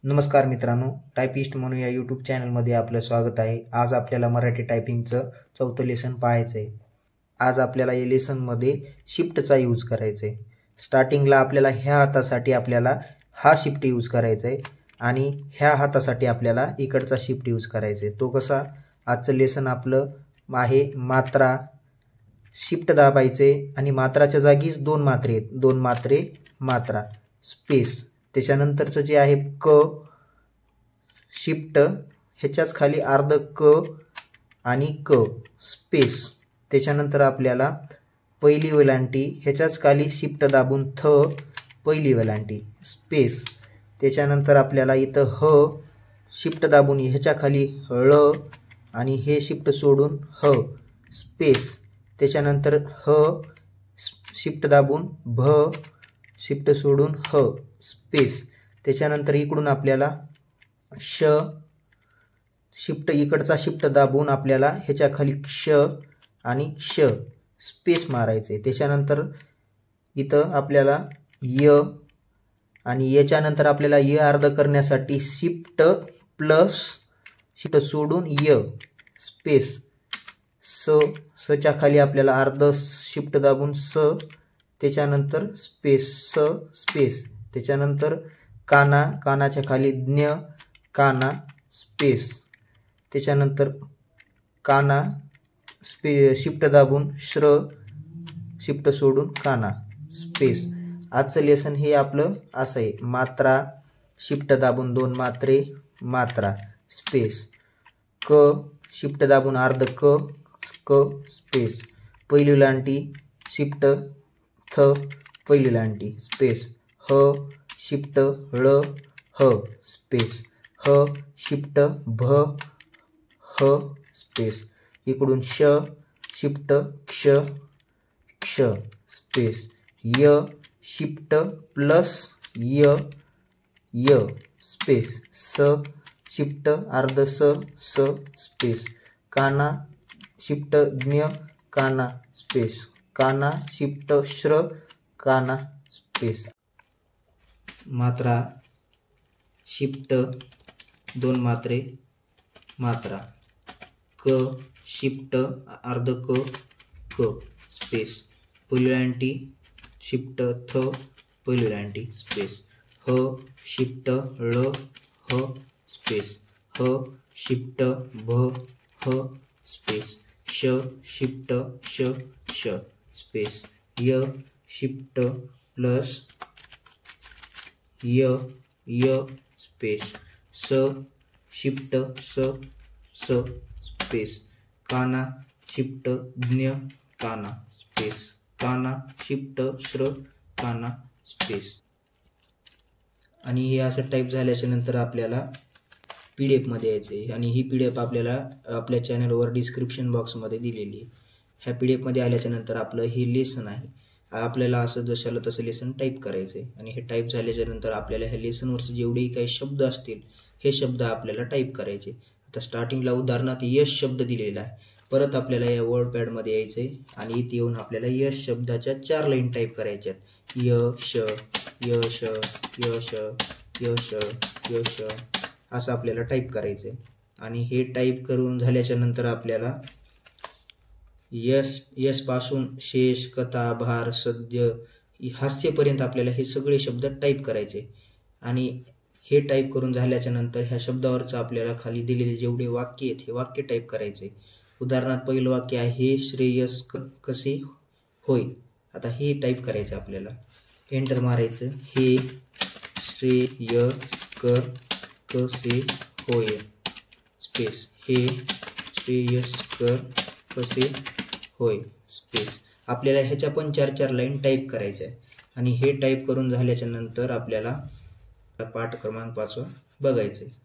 नमस्कार मित्रांनो, टायपिस्ट म्हणून या यूट्यूब चॅनलमध्ये आपलं स्वागत आहे. आज आपल्याला मराठी टायपिंगचं 4थं लेसन पाहायचं आहे. आज आपल्याला या लेसनमध्ये शिफ्टचा यूज करायचा आहे. स्टार्टिंगला आपल्याला ह्या हातासाठी आपल्याला हा शिफ्ट यूज करायचा आहे आणि ह्या हातासाठी आपल्याला इकडचा शिफ्ट यूज करायचा आहे. तो कसा? आजचं लेसन आपलं आहे मात्रा. शिफ्ट दाबायचे आणि मात्राच्या जागीच दोन मात्रे आहेत. दोन मात्रे मात्रा स्पेस. त्याच्यानंतरचं जे आहे क शिफ्ट, ह्याच्याच खाली अर्ध क आणि क स्पेस. त्याच्यानंतर आपल्याला पहिली वेलांटी, ह्याच्याच खाली शिफ्ट दाबून थ पहिली वेलांटी स्पेस. त्याच्यानंतर आपल्याला इथं ह शिफ्ट दाबून ह्याच्या खाली ळ आणि हे शिफ्ट सोडून ह स्पेस. त्याच्यानंतर ह शिफ्ट दाबून भ शिफ्ट सोडून ह स्पेस. त्याच्यानंतर इकडून आपल्याला श शिफ्ट इकडचा शिफ्ट दाबून आपल्याला ह्याच्या खाली क्ष आणि श स्पेस मारायचे. त्याच्यानंतर इथं आपल्याला य आणि याच्यानंतर आपल्याला य अर्ध करण्यासाठी शिफ्ट प्लस शिफ्ट सोडून य स्पेस स. सच्या खाली आपल्याला अर्ध शिफ्ट दाबून स, त्याच्यानंतर स्पेस स स्पेस. त्याच्यानंतर काना, कानाच्या खाली ज्ञ काना स्पेस. त्याच्यानंतर काना शिफ्ट दाबून श्र शिफ्ट सोडून काना स्पेस. आजचं लेसन हे आपलं असं आहे. मात्रा, शिफ्ट दाबून दोन मात्रे मात्रा स्पेस. क शिफ्ट दाबून अर्ध क क स्पेस. पहिली वेलांटी शिफ्ट थ पहिली वेलांटी स्पेस. ह शिफ्ट ळ ह स्पेस. ह शिफ्ट भ ह स्पेस. इकडून श शिफ्ट क्ष क्ष स्पेस. य शिफ्ट प्लस य य स्पेस. स शिफ्ट अर्ध स स स्पेस. काना शिफ्ट ज्ञ काना स्पेस. काना शिफ्ट श्र काना स्पेस. मात्रा, शिफ्ट दोन मात्रे मात्रा. क शिफ्ट अर्ध क क स्पेस. पहिली वेलांटी शिफ्ट थ पहिली वेलांटी स्पेस. ह शिफ्ट ळ ह स्पेस. ह शिफ्ट भ ह स्पेस. श शिफ्ट श श स्पेस. य शिफ्ट प्लस य य स्पेस. स शिफ्ट स स स्पेस. काना शिफ्ट ज्ञ काना स्पेस. काना शिफ्ट श्र काना स्पेस. आणि हे असं टाईप झाल्याच्या नंतर आपल्याला PDF मध्ये यायचं आहे आणि ही PDF आपल्याला आपल्या चॅनलवर डिस्क्रिप्शन बॉक्समध्ये दिलेली आहे. ह्या PDF मध्ये आल्याच्या नंतर आपलं हे लेसन आहे. आपल्याला असं जशाला तसं लेसन टाईप करायचं आहे आणि हे टाईप झाल्याच्या नंतर आपल्याला ह्या लेसनवरचे जेवढेही काही शब्द असतील हे शब्द आपल्याला टाईप करायचे. आता स्टार्टिंगला उदाहरणार्थ यश शब्द दिलेला आहे. परत आपल्याला या वर्डपॅडमध्ये यायचं आहे आणि इथे येऊन आपल्याला यश शब्दाच्या 4 लाईन टाईप करायच्यात. यश यश यश यश यश असं आपल्याला टाईप करायचं आहे. आणि हे टाईप करून झाल्याच्या नंतर आपल्याला यश यश पासून शेष कथा भार सद्य हास्यपर्यंत आपल्याला हे सगळे शब्द टाईप करायचे. आणि हे टाईप करून झाल्याच्या नंतर ह्या शब्दावरचं आपल्याला खाली दिलेले जेवढे वाक्य आहेत हे वाक्य टाईप करायचे. उदाहरणार्थ पहिलं वाक्य आहे हे श्रेयस कसे होय. आता हे टाईप करायचं आपल्याला. एंटर मारायचं. हे श्रेयस्कर कसे होय स्पेस. हे श्रेयस्कर कसे होय स्पेस. आपल्याला ह्याच्या पण 4 लाईन टाईप करायच्या आहे. आणि हे टाईप करून झाल्याच्या नंतर आपल्याला पाठ क्रमांक 5 बघायचं आहे.